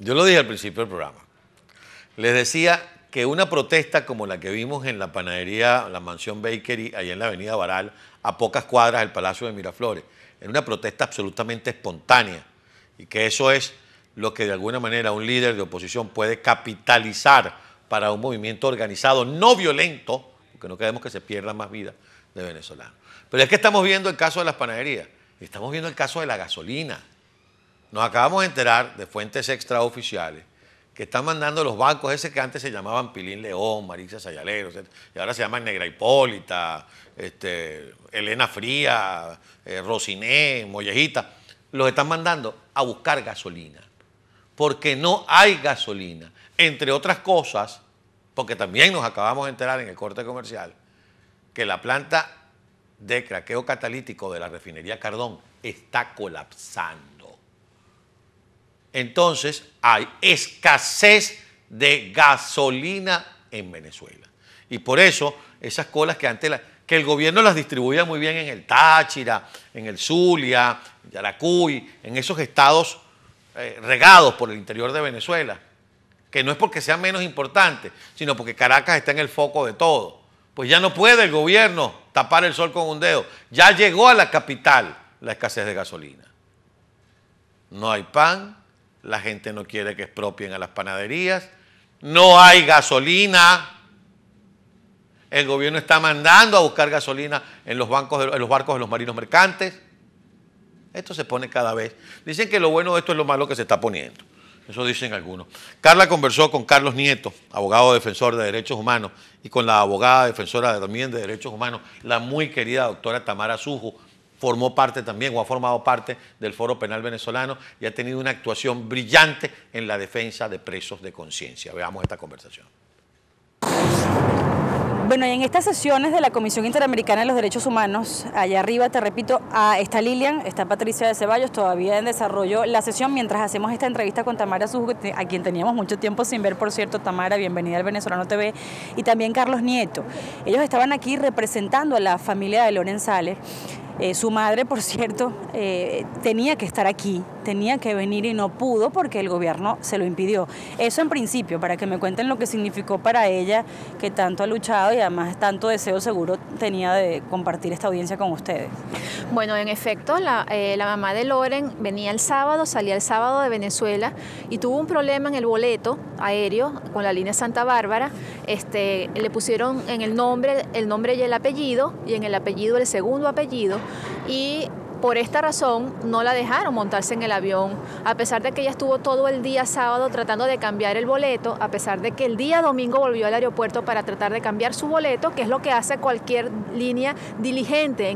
Yo lo dije al principio del programa. Les decía que una protesta como la que vimos en la panadería, la Mansión Bakery, allá en la avenida Baral, a pocas cuadras del Palacio de Miraflores, era una protesta absolutamente espontánea y que eso es lo que de alguna manera un líder de oposición puede capitalizar para un movimiento organizado, no violento, porque no queremos que se pierdan más vidas de venezolanos. Pero es que estamos viendo el caso de las panaderías, y estamos viendo el caso de la gasolina. Nos acabamos de enterar de fuentes extraoficiales que están mandando los bancos, ese que antes se llamaban Pilín León, Marisa Sayalero, etc., y ahora se llaman Negra Hipólita, Elena Fría, Rosiné, Mollejita, los están mandando a buscar gasolina, porque no hay gasolina, entre otras cosas, porque también nos acabamos de enterar en el corte comercial que la planta de craqueo catalítico de la refinería Cardón está colapsando. Entonces hay escasez de gasolina en Venezuela. Y por eso esas colas que antes que el gobierno las distribuía muy bien en el Táchira, en el Zulia, en Yaracuy, en esos estados regados por el interior de Venezuela, que no es porque sean menos importantes, sino porque Caracas está en el foco de todo. Pues ya no puede el gobierno tapar el sol con un dedo. Ya llegó a la capital la escasez de gasolina. No hay pan. La gente no quiere que expropien a las panaderías, no hay gasolina, el gobierno está mandando a buscar gasolina en los barcos de los marinos mercantes. Esto se pone cada vez. Dicen que lo bueno de esto es lo malo que se está poniendo. Eso dicen algunos. Carla conversó con Carlos Nieto, abogado defensor de derechos humanos, y con la abogada defensora también de derechos humanos, la muy querida doctora Tamara Sujo. Formó parte también o ha formado parte del Foro Penal Venezolano y ha tenido una actuación brillante en la defensa de presos de conciencia. Veamos esta conversación. Bueno, y en estas sesiones de la Comisión Interamericana de los Derechos Humanos, allá arriba, te repito, está Lilian, está Patricia de Ceballos, todavía en desarrollo la sesión, mientras hacemos esta entrevista con Tamara Sujo, a quien teníamos mucho tiempo sin ver, por cierto. Tamara, bienvenida al Venezolano TV, y también Carlos Nieto. Ellos estaban aquí representando a la familia de Loren Sales. Su madre, por cierto, tenía que estar aquí, tenía que venir y no pudo porque el gobierno se lo impidió. Eso en principio, para que me cuenten lo que significó para ella, que tanto ha luchado y además tanto deseo seguro tenía de compartir esta audiencia con ustedes. Bueno, en efecto, la mamá de Loren venía el sábado, salía el sábado de Venezuela y tuvo un problema en el boleto aéreo con la línea Santa Bárbara. Le pusieron en el nombre y el apellido, y en el apellido el segundo apellido, y por esta razón no la dejaron montarse en el avión, a pesar de que ella estuvo todo el día sábado tratando de cambiar el boleto, a pesar de que el día domingo volvió al aeropuerto para tratar de cambiar su boleto, que es lo que hace cualquier línea diligente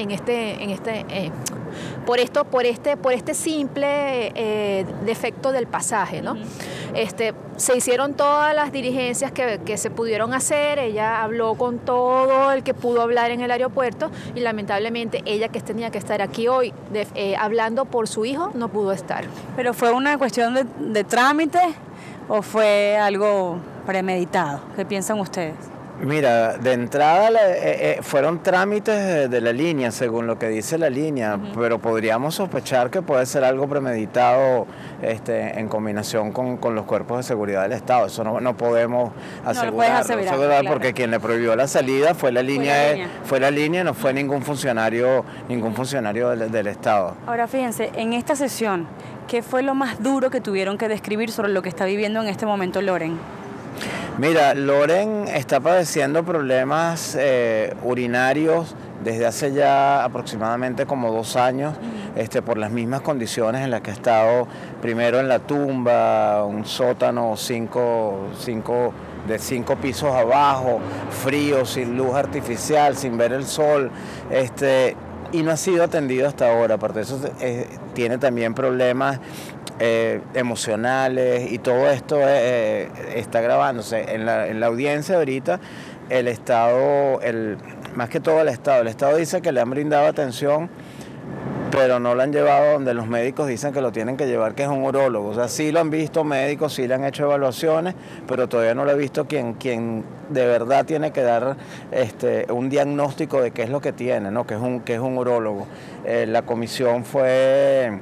por este simple defecto del pasaje, ¿no? Se hicieron todas las diligencias que se pudieron hacer. Ella habló con todo el que pudo hablar en el aeropuerto y lamentablemente ella, que tenía que estar aquí hoy hablando por su hijo, no pudo estar. ¿Pero fue una cuestión de trámite o fue algo premeditado? ¿Qué piensan ustedes? Mira, de entrada fueron trámites de la línea, según lo que dice la línea, pero podríamos sospechar que puede ser algo premeditado en combinación con los cuerpos de seguridad del Estado. Eso no podemos asegurarlo, claro, porque quien le prohibió la salida fue la línea, no fue ningún funcionario del Estado. Ahora fíjense, en esta sesión, ¿qué fue lo más duro que tuvieron que describir sobre lo que está viviendo en este momento Loren? Mira, Loren está padeciendo problemas urinarios desde hace ya aproximadamente como 2 años, por las mismas condiciones en las que ha estado primero en la tumba, un sótano de 5 pisos abajo, frío, sin luz artificial, sin ver el sol, y no ha sido atendido hasta ahora. Aparte de eso, tiene también problemas emocionales, y todo esto está grabándose. En la audiencia ahorita, el Estado, más que todo el Estado dice que le han brindado atención, pero no lo han llevado donde los médicos dicen que lo tienen que llevar, que es un urólogo. O sea, sí lo han visto médicos, sí le han hecho evaluaciones, pero todavía no lo ha visto quien de verdad tiene que dar un diagnóstico de qué es lo que tiene, ¿no? Que es un urólogo. La comisión fue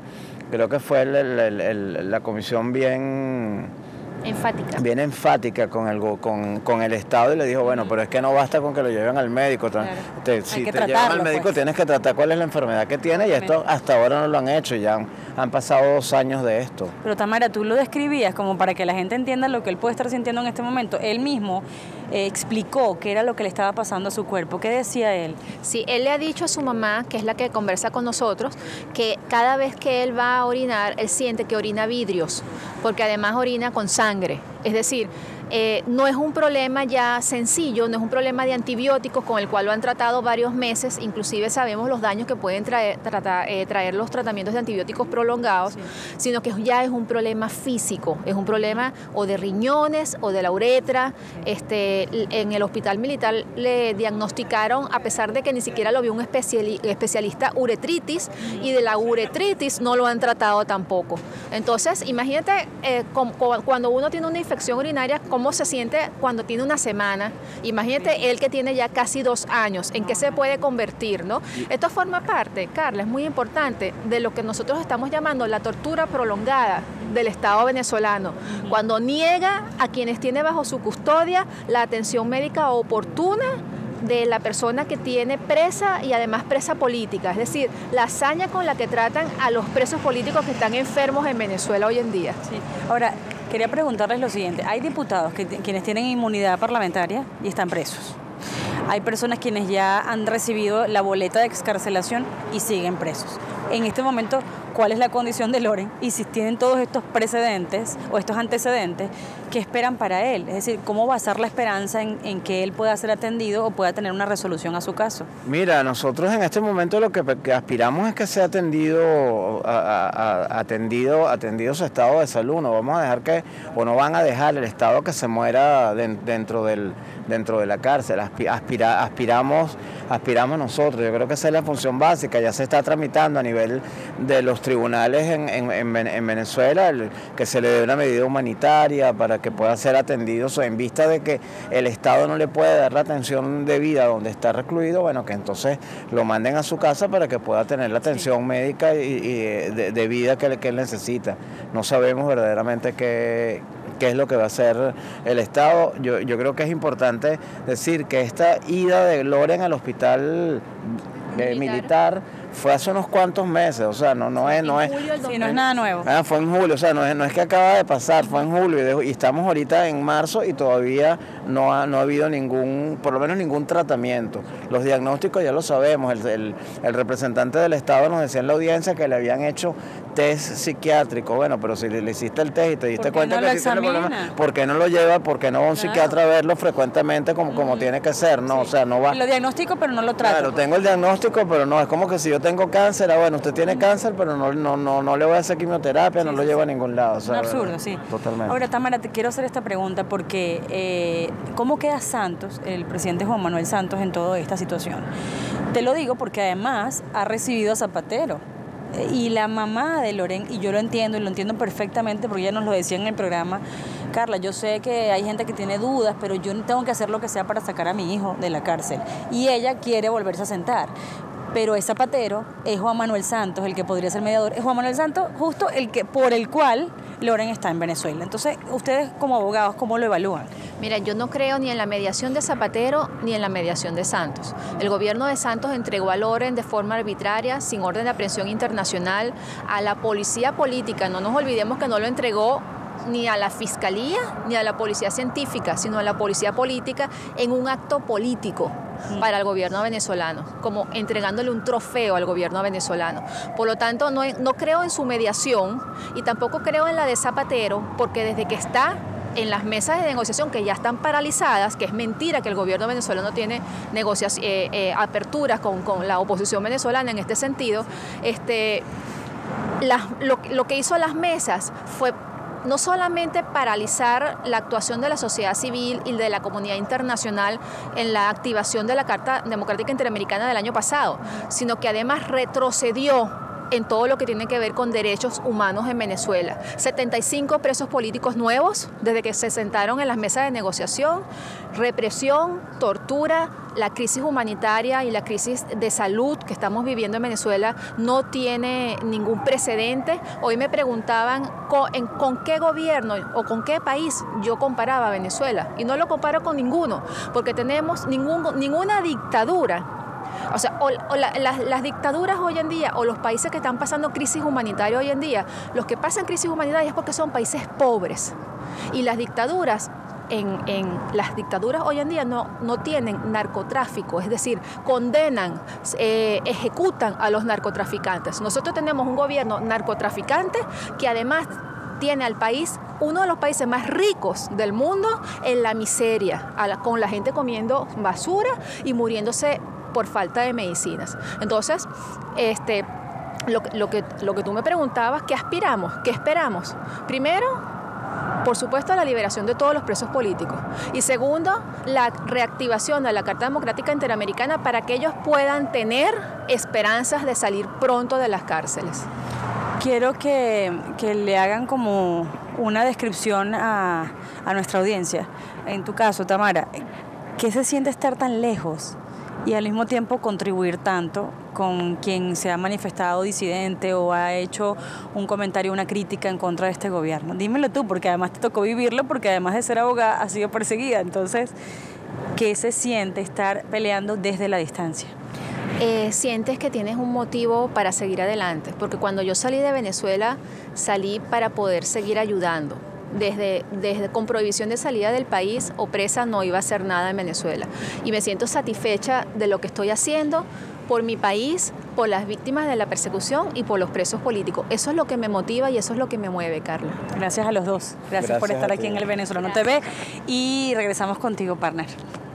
creo que fue la comisión bien enfática con el Estado, y le dijo, bueno, pero es que no basta con que lo lleven al médico. Claro. Si te llevan al médico, pues tienes que tratar cuál es la enfermedad que tiene, y esto hasta ahora no lo han hecho, y ya han pasado 2 años de esto. Pero Tamara, tú lo describías como para que la gente entienda lo que él puede estar sintiendo en este momento. Él mismo explicó qué era lo que le estaba pasando a su cuerpo. ¿Qué decía él? Sí, él le ha dicho a su mamá, que es la que conversa con nosotros, que cada vez que él va a orinar, él siente que orina vidrios, porque además orina con sangre. Es decir, no es un problema ya sencillo, no es un problema de antibióticos con el cual lo han tratado varios meses, inclusive sabemos los daños que pueden traer los tratamientos de antibióticos prolongados, sí, sino que ya es un problema físico, es un problema o de riñones o de la uretra. En el hospital militar le diagnosticaron, a pesar de que ni siquiera lo vio un especialista, uretritis, y de la uretritis no lo han tratado tampoco. Entonces, imagínate cuando uno tiene una infección urinaria, cómo se siente cuando tiene una semana. Imagínate él que tiene ya casi 2 años, en qué se puede convertir, ¿no? Esto forma parte, Carla, es muy importante, de lo que nosotros estamos llamando la tortura prolongada del Estado venezolano, cuando niega a quienes tiene bajo su custodia la atención médica oportuna de la persona que tiene presa, y además presa política, es decir, la hazaña con la que tratan a los presos políticos que están enfermos en Venezuela hoy en día. Sí. Ahora, quería preguntarles lo siguiente. Hay diputados quienes tienen inmunidad parlamentaria y están presos. Hay personas quienes ya han recibido la boleta de excarcelación y siguen presos. En este momento, ¿cuál es la condición de Loren? Y si tienen todos estos precedentes o estos antecedentes, ¿qué esperan para él? Es decir, ¿cómo basar la esperanza en que él pueda ser atendido o pueda tener una resolución a su caso? Mira, nosotros en este momento lo que aspiramos es que sea atendido su estado de salud. No vamos a dejar o no van a dejar el Estado que se muera dentro de la cárcel. Aspiramos nosotros. Yo creo que esa es la función básica. Ya se está tramitando a nivel de los tribunales en Venezuela, que se le dé una medida humanitaria para que pueda ser atendido, en vista de que el Estado no le puede dar la atención debida donde está recluido, bueno, que entonces lo manden a su casa para que pueda tener la atención médica y debida que él necesita. No sabemos verdaderamente qué es lo que va a hacer el Estado. Yo creo que es importante decir que esta ida de Loren al hospital militar fue hace unos cuantos meses, o sea, no es nada nuevo. Fue en julio, o sea, no es que acaba de pasar, fue en julio, y estamos ahorita en marzo y todavía no ha habido por lo menos ningún tratamiento. Los diagnósticos ya lo sabemos, el representante del Estado nos decía en la audiencia que le habían hecho test psiquiátrico. Bueno, pero si le hiciste el test y te diste cuenta que existe el problema, ¿por qué no lo lleva? ¿Por qué no va un psiquiatra a verlo frecuentemente como tiene que ser? No, sí. O sea, no va. Lo diagnostico, pero no lo trato. Claro, tengo el diagnóstico, pero no, es como que si yo tengo cáncer, bueno, usted tiene cáncer, pero no le voy a hacer quimioterapia, no lo llevo a ningún lado. O sea, un absurdo, sí. Totalmente. Ahora, Tamara, te quiero hacer esta pregunta porque ¿cómo queda Santos, el presidente Juan Manuel Santos, en toda esta situación? Te lo digo porque además ha recibido a Zapatero. Y la mamá de Loren, y yo lo entiendo, y lo entiendo perfectamente porque ella nos lo decía en el programa: Carla, yo sé que hay gente que tiene dudas, pero yo tengo que hacer lo que sea para sacar a mi hijo de la cárcel. Y ella quiere volverse a sentar. Pero es Zapatero, es Juan Manuel Santos el que podría ser mediador. Es Juan Manuel Santos justo por el cual Loren está en Venezuela. Entonces, ustedes como abogados, ¿cómo lo evalúan? Mira, yo no creo ni en la mediación de Zapatero ni en la mediación de Santos. El gobierno de Santos entregó a Loren de forma arbitraria, sin orden de aprehensión internacional, a la policía política. No nos olvidemos que no lo entregó ni a la Fiscalía ni a la Policía Científica, sino a la Policía Política, en un acto político para el gobierno venezolano, como entregándole un trofeo al gobierno venezolano. Por lo tanto, no creo en su mediación y tampoco creo en la de Zapatero, porque desde que está en las mesas de negociación, que ya están paralizadas, que es mentira que el gobierno venezolano tiene aperturas con la oposición venezolana en este sentido, lo que hizo las mesas fue no solamente paralizar la actuación de la sociedad civil y de la comunidad internacional en la activación de la Carta Democrática Interamericana del año pasado, sino que además retrocedió en todo lo que tiene que ver con derechos humanos en Venezuela. 75 presos políticos nuevos desde que se sentaron en las mesas de negociación, represión, tortura, la crisis humanitaria y la crisis de salud que estamos viviendo en Venezuela no tiene ningún precedente. Hoy me preguntaban con qué gobierno o con qué país yo comparaba a Venezuela, y no lo comparo con ninguno, porque tenemos ninguna dictadura. O sea, las dictaduras hoy en día, o los países que están pasando crisis humanitaria hoy en día, los que pasan crisis humanitaria es porque son países pobres. Y las dictaduras, las dictaduras hoy en día no tienen narcotráfico, es decir, condenan, ejecutan a los narcotraficantes. Nosotros tenemos un gobierno narcotraficante que además tiene al país, uno de los países más ricos del mundo, en la miseria, con la gente comiendo basura y muriéndose por falta de medicinas. Entonces, lo que tú me preguntabas, ¿qué aspiramos? ¿Qué esperamos? Primero, por supuesto, la liberación de todos los presos políticos. Y segundo, la reactivación de la Carta Democrática Interamericana para que ellos puedan tener esperanzas de salir pronto de las cárceles. Quiero que le hagan como una descripción a nuestra audiencia. En tu caso, Tamara, ¿qué se siente estar tan lejos y al mismo tiempo contribuir tanto con quien se ha manifestado disidente o ha hecho un comentario, una crítica en contra de este gobierno? Dímelo tú, porque además te tocó vivirlo, porque además de ser abogada has sido perseguida. Entonces, ¿qué se siente estar peleando desde la distancia? Sientes que tienes un motivo para seguir adelante, porque cuando yo salí de Venezuela, salí para poder seguir ayudando. Desde con prohibición de salida del país o presa no iba a hacer nada en Venezuela. Y me siento satisfecha de lo que estoy haciendo por mi país, por las víctimas de la persecución y por los presos políticos. Eso es lo que me motiva y eso es lo que me mueve, Carla. Gracias a los dos. Gracias por estar aquí en El Venezolano TV y regresamos contigo, partner.